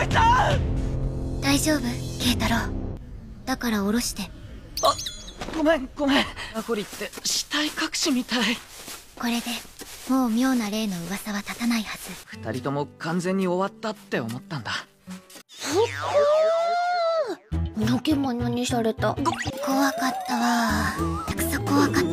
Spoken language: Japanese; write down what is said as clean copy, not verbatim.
いた。 大丈夫慶太郎。だから下ろして。 あ、ごめんごめん。アホリって死体隠しみたい。 これでもう妙な霊の噂は立たないはず。 二人とも完全に終わったって思ったんだ。 のけ者にされた。 怖かったわ。くそ怖かっ